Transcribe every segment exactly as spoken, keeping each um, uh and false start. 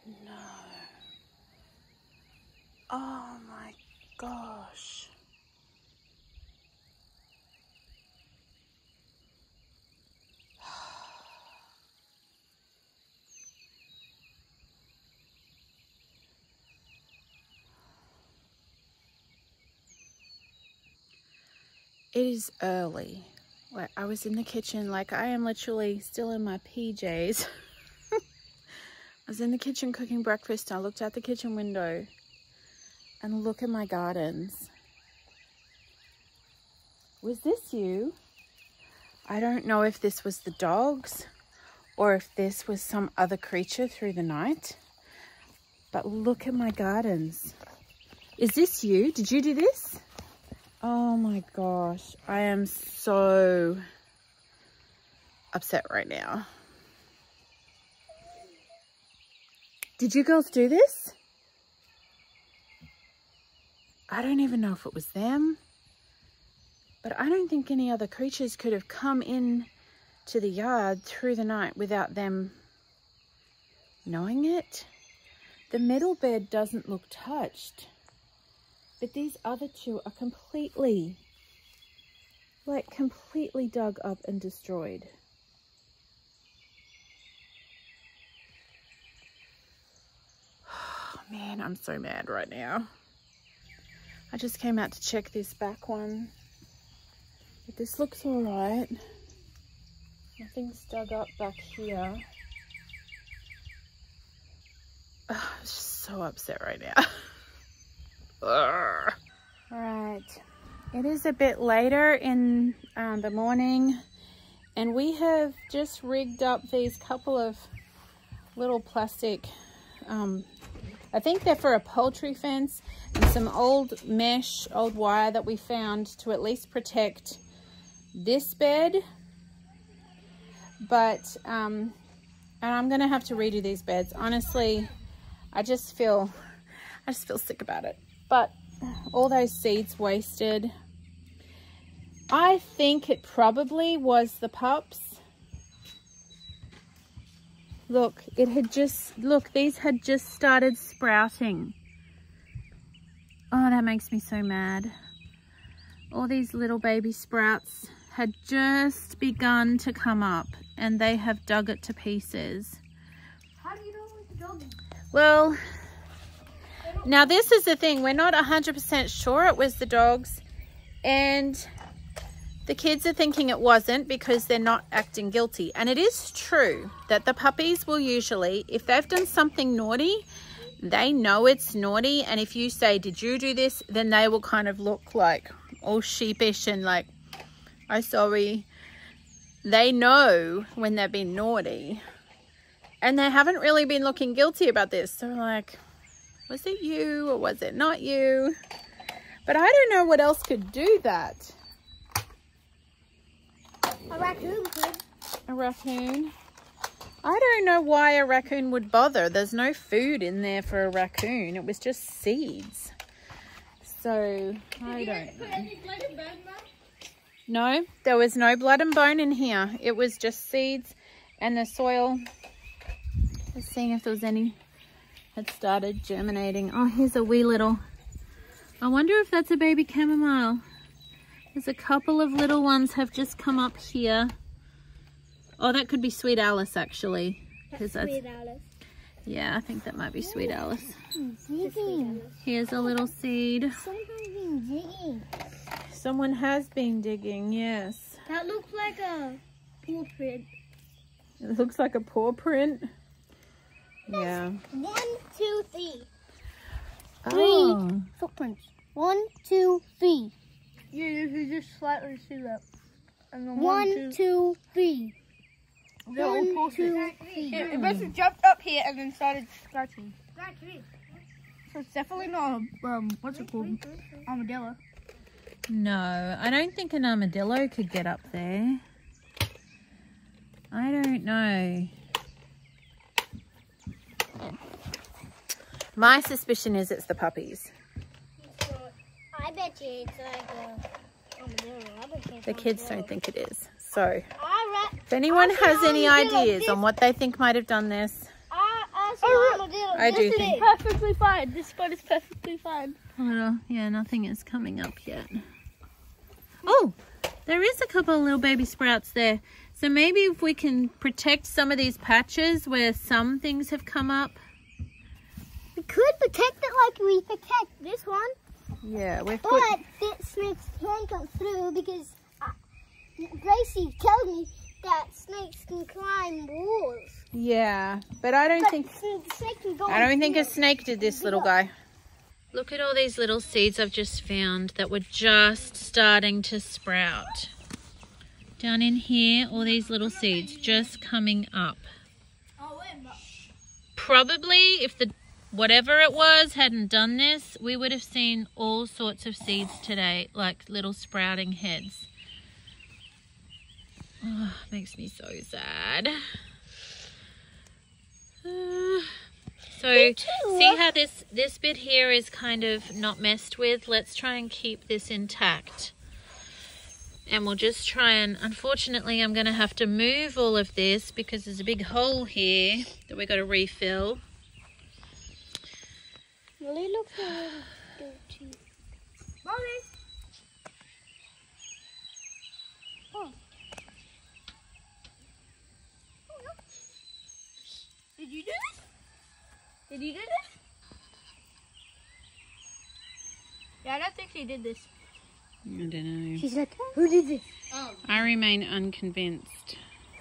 No. Oh my gosh. It is early. Like, I was in the kitchen, like I am literally still in my P Js. I was in the kitchen cooking breakfast and I looked out the kitchen window and look at my gardens. Was this you? I don't know if this was the dogs or if this was some other creature through the night, but look at my gardens. Is this you? Did you do this? Oh my gosh, I am so upset right now. Did you girls do this? I don't even know if it was them, but I don't think any other creatures could have come in to the yard through the night without them knowing it. The middle bed doesn't look touched. But these other two are completely, like completely dug up and destroyed. Oh, man, I'm so mad right now. I just came out to check this back one. But this looks all right. Nothing's dug up back here. Oh, I'm just so upset right now. All right, it is a bit later in um, the morning and we have just rigged up these couple of little plastic, um, I think they're for a poultry fence, and some old mesh, old wire that we found to at least protect this bed. But, um, and I'm gonna have to redo these beds. Honestly, I just feel, I just feel sick about it. But all those seeds wasted. I think it probably was the pups. Look, it had just, look, these had just started sprouting. Oh, that makes me so mad. All these little baby sprouts had just begun to come up and they have dug it to pieces. How do you know it's dog? Well, now this is the thing, we're not one hundred percent sure it was the dogs, and the kids are thinking it wasn't because they're not acting guilty. And it is true that the puppies will usually, if they've done something naughty, they know it's naughty, and if you say, did you do this, then they will kind of look like all sheepish and like, I'm sorry. They know when they've been naughty, and they haven't really been looking guilty about this. So like, was it you or was it not you? But I don't know what else could do that. A raccoon could. A raccoon? I don't know why a raccoon would bother. There's no food in there for a raccoon. It was just seeds. So, I don't know. No, there was no blood and bone in here. It was just seeds and the soil. Just seeing if there was any had started germinating. Oh, here's a wee little. I wonder if that's a baby chamomile. There's a couple of little ones have just come up here. Oh, that could be Sweet Alice actually. That's that's, Sweet Alice. Yeah, I think that might be Sweet Alice. Digging. Here's a little seed. Someone's been digging. Someone has been digging, yes. That looks like a paw print. It looks like a paw print. Yeah. One, two, three. Oh. Three footprints. One, two, three. Yeah, you can just slightly see that. And then one, one two, two, three. They're all paw prints. It, it must have jumped up here and then started scratching. So it's definitely not a, um, what's it called? Armadillo. No, I don't think an armadillo could get up there. I don't know. My suspicion is it's the puppies. I bet you it's like a armadillo. I bet you it's The kids armadillo. don't think it is. So, I if anyone I has see any armadillo ideas this- on what they think might have done this, I, I oh, I do think. Perfectly fine. This spot is perfectly fine. A little, yeah, nothing is coming up yet. Oh, there is a couple of little baby sprouts there. So maybe if we can protect some of these patches where some things have come up. We could protect it like we protect this one. Yeah, we're But the snakes can come through because uh, Gracie tells me that snakes can climb walls. Yeah, but I don't but think snake can go I don't think here. a snake did this, little guy. Look at all these little seeds I've just found that were just starting to sprout. Down in here, all these little seeds just coming up. Probably if the whatever it was hadn't done this, we would have seen all sorts of seeds today, like little sprouting heads. Oh, makes me so sad. Uh, so see how this this bit here is kind of not messed with? Let's try and keep this intact. And we'll just try and, unfortunately, I'm going to have to move all of this because there's a big hole here that we've got to refill. Molly looks a little dirty. Molly! Oh. Did you do this? Did you do this? Yeah, I don't think she did this. I don't know. She's like, who did this? Oh. I remain unconvinced.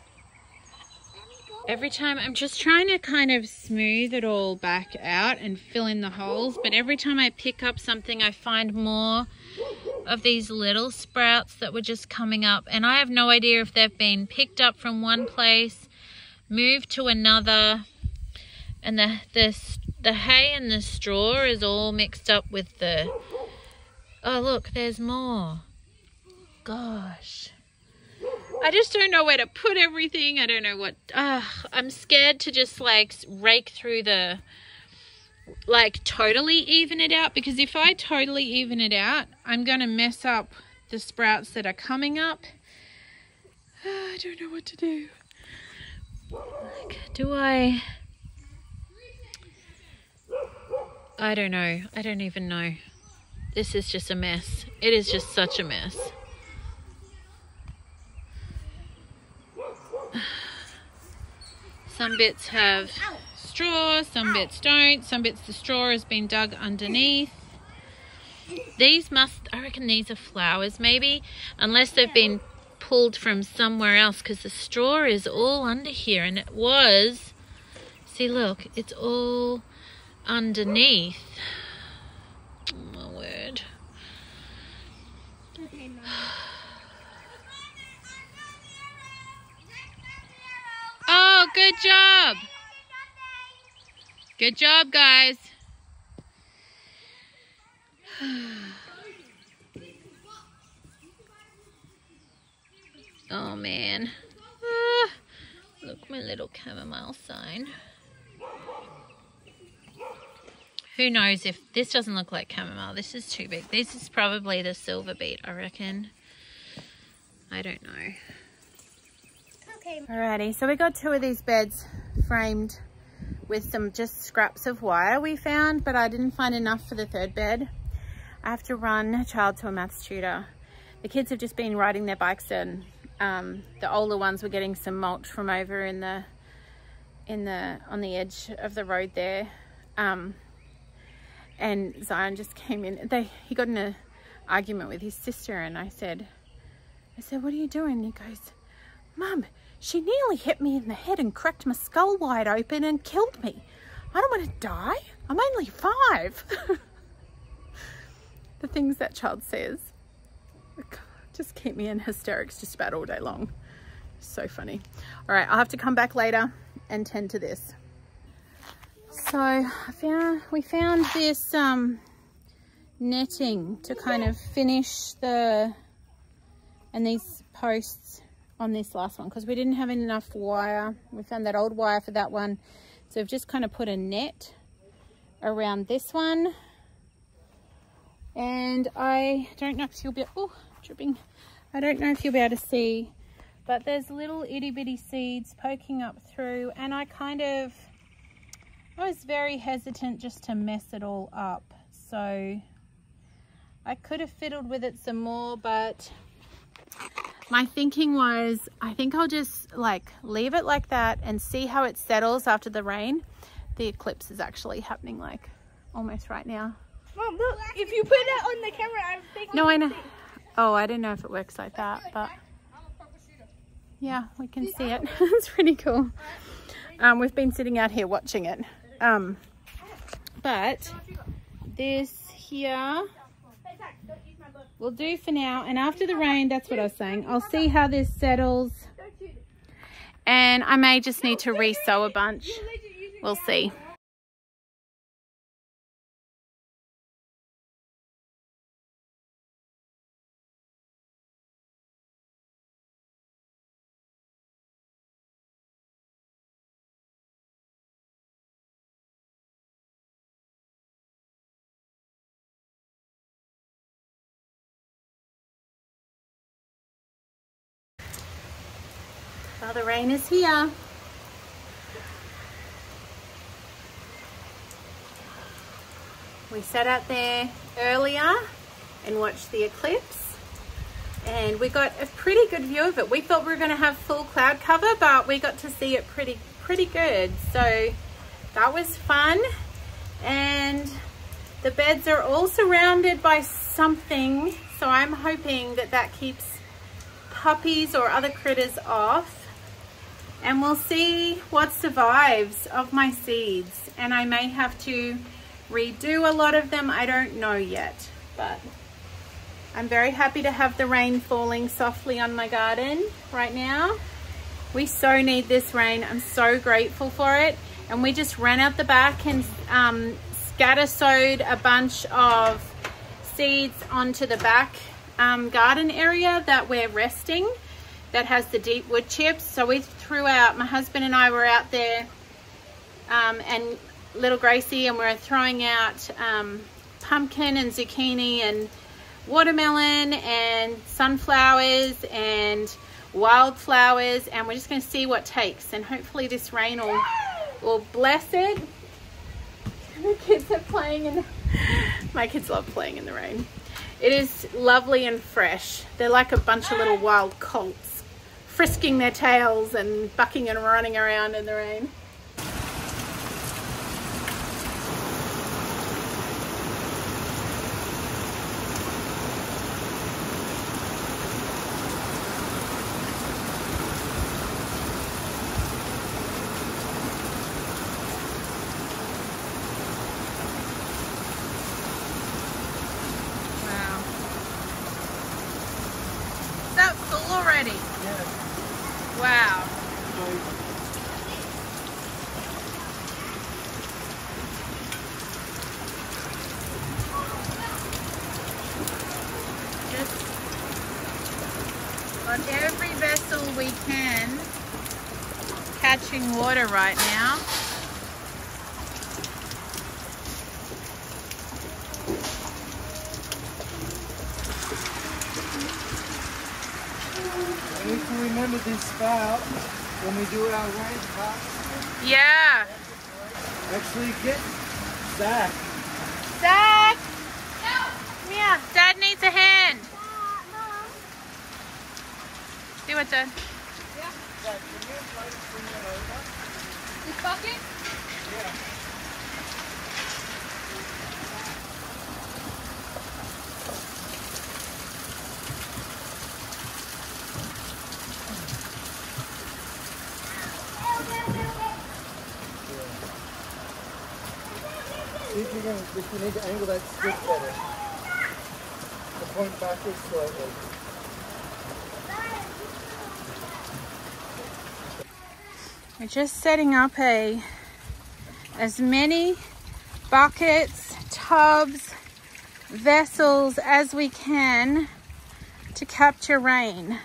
Every time I'm just trying to kind of smooth it all back out and fill in the holes, but every time I pick up something I find more of these little sprouts that were just coming up, and I have no idea if they've been picked up from one place, moved to another, and the the, the hay and the straw is all mixed up with the... Oh, look, there's more. Gosh. I just don't know where to put everything. I don't know what... Uh, I'm scared to just, like, rake through the... Like, totally even it out. Because if I totally even it out, I'm going to mess up the sprouts that are coming up. Uh, I don't know what to do. Like, do I... I don't know. I don't even know. This is just a mess. It is just such a mess. Some bits have straw, some bits don't. Some bits the straw has been dug underneath. These must, I reckon these are flowers maybe, unless they've been pulled from somewhere else, because the straw is all under here, and it was, see look, it's all underneath. Oh my word. Oh, good job. Good job, guys. Oh, man. Ah, look, my little chamomile sign. Who knows if this doesn't look like chamomile. This is too big. This is probably the silver beet, I reckon. I don't know. Okay. Alrighty, so we got two of these beds framed with some just scraps of wire we found, but I didn't find enough for the third bed. I have to run a child to a maths tutor. The kids have just been riding their bikes, and um, the older ones were getting some mulch from over in the in the on the edge of the road there. Um, and Zion just came in. They he got in an argument with his sister, and I said, I said, "What are you doing?" And he goes, "Mum, she nearly hit me in the head and cracked my skull wide open and killed me. I don't want to die. I'm only five." The things that child says just keep me in hysterics just about all day long. So funny. All right, I'll have to come back later and tend to this. So I found we found this um, netting to kind of finish the and these posts on this last one because we didn't have enough wire. We found that old wire for that one, so we've just kind of put a net around this one. And I don't know if you'll be oh dripping. I don't know if you'll be able to see, but there's little itty bitty seeds poking up through, and I kind of I was very hesitant just to mess it all up. So I could have fiddled with it some more, but my thinking was, I think I'll just like leave it like that and see how it settles after the rain. The eclipse is actually happening like almost right now. Mom, look, if you put that on the camera, I'm thinking. No, I know. Oh, I don't know if it works like that, but yeah, we can see it. It's pretty cool. Um, we've been sitting out here watching it. Um, but this here will do for now. And after the rain, that's what I was saying. I'll see how this settles. And I may just need to re-sew a bunch. We'll see. Well, the rain is here. We sat out there earlier and watched the eclipse, and we got a pretty good view of it. We thought we were going to have full cloud cover, but we got to see it pretty pretty good. So that was fun. And the beds are all surrounded by something, so I'm hoping that that keeps puppies or other critters off. And we'll see what survives of my seeds. And I may have to redo a lot of them. I don't know yet. But I'm very happy to have the rain falling softly on my garden right now. We so need this rain. I'm so grateful for it. And we just ran out the back and um, scatter sowed a bunch of seeds onto the back um, garden area that we're resting, that has the deep wood chips. So we threw out, my husband and I were out there um, and little Gracie, and we we're throwing out um, pumpkin and zucchini and watermelon and sunflowers and wildflowers, and we're just going to see what takes, and hopefully this rain will, will bless it. The kids are playing in the, my kids love playing in the rain. It is lovely and fresh. They're like a bunch of little wild colts, frisking their tails and bucking and running around in the rain. Wow. Is that full already? Yeah. Wow. Just on every vessel we can, catching water right now. We need to remember this spout when we do our rain pot. Yeah. Actually get Zach. Zach! Come here. Dad needs a hand. Do it, Dad. Zach, can you like bring that over? This bucket? Yeah. See if you can, if you need to angle that stick better. The point backwards slightly. We're just setting up a as many buckets, tubs, vessels as we can to capture rain.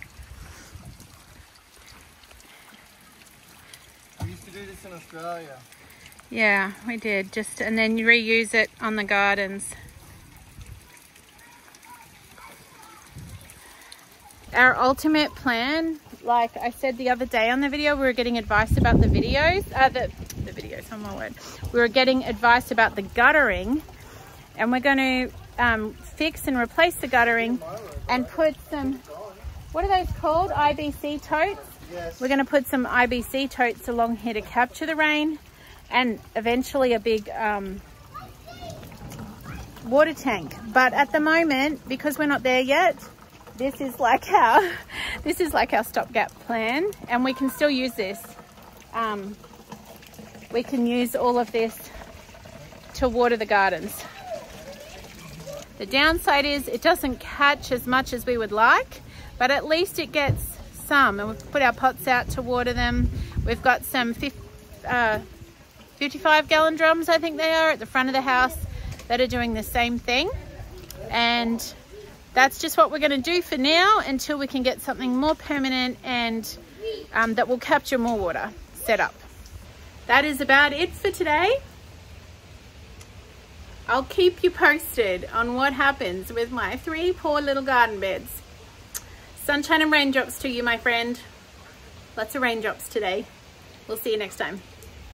We used to do this in Australia. Yeah, we did. Just and then you reuse it on the gardens. Our ultimate plan, like I said the other day on the video, we were getting advice about the videos, uh, the, the videos, goes, oh my word. We were getting advice about the guttering, and we're going to um, fix and replace the guttering and put some, what are those called? I B C totes? Yes. We're going to put some I B C totes along here to capture the rain, and eventually a big um, water tank. But at the moment, because we're not there yet, this is like our this is like our stopgap plan, and we can still use this. Um, we can use all of this to water the gardens. The downside is it doesn't catch as much as we would like, but at least it gets some, and we've put our pots out to water them. We've got some uh, fifty-five gallon drums, I think they are, at the front of the house that are doing the same thing. And that's just what we're going to do for now until we can get something more permanent and um, that will capture more water set up. That is about it for today. I'll keep you posted on what happens with my three poor little garden beds. Sunshine and raindrops to you, my friend. Lots of raindrops today. We'll see you next time.